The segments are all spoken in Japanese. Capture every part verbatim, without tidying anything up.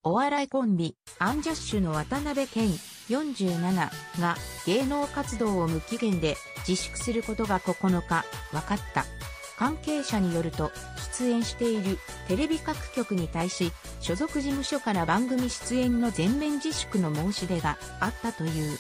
お笑いコンビ、アンジャッシュの渡辺謙よんじゅうななが芸能活動を無期限で自粛することがここのか分かった。関係者によると、出演しているテレビ各局に対し、所属事務所から番組出演の全面自粛の申し出があったという。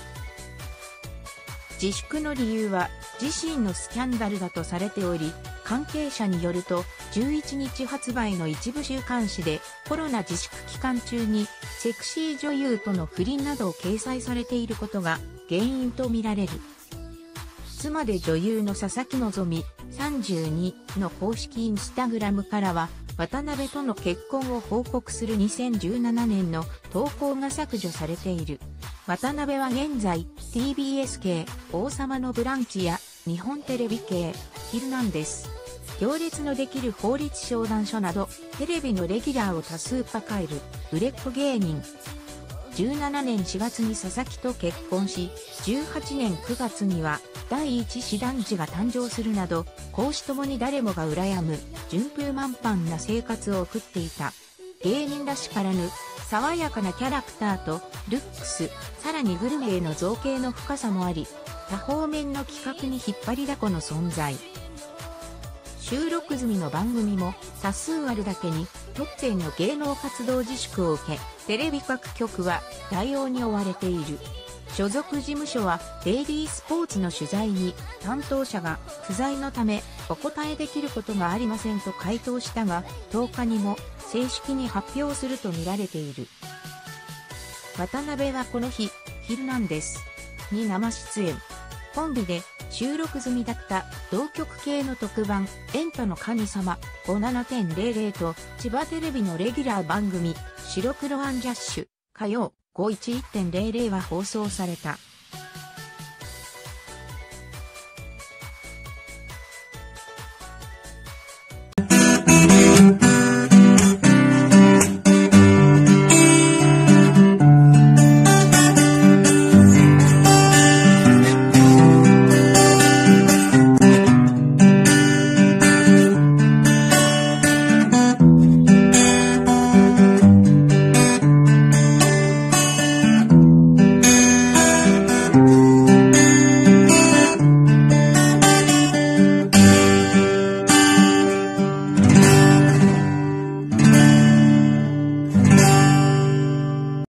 自粛の理由は自身のスキャンダルだとされており、関係者によるとじゅういちにち発売の一部週刊誌でコロナ自粛期間中にセクシー女優との不倫などを掲載されていることが原因とみられる。妻で女優の佐々木希さんじゅうにの公式インスタグラムからは渡辺との結婚を報告するにせんじゅうななねんの投稿が削除されている。渡辺は現在 ティービーエス 系王様のブランチや日本テレビ系ヒルナンデス、行列のできる法律相談所などテレビのレギュラーを多数抱える売れっ子芸人。じゅうななねんしがつに佐々木と結婚し、じゅうはちねんくがつには第一子男児が誕生するなど、公私ともに誰もが羨む順風満帆な生活を送っていた。芸人らしからぬ爽やかなキャラクターとルックス、さらにグルメへの造形の深さもあり、多方面の企画に引っ張りだこの存在。収録済みの番組も多数あるだけに、突然の芸能活動自粛を受け、テレビ各局は対応に追われている。所属事務所はデイリースポーツの取材に担当者が不在のためお答えできることがありませんと回答したが、とおかにも正式に発表すると見られている。渡辺はこの日、ヒルナンデスに生出演。コンビで収録済みだった同局系の特番エンタの神様 ごじゅうななてんぜろぜろ と千葉テレビのレギュラー番組白黒アンジャッシュ火曜 ごじゅういちてんぜろぜろ は放送された。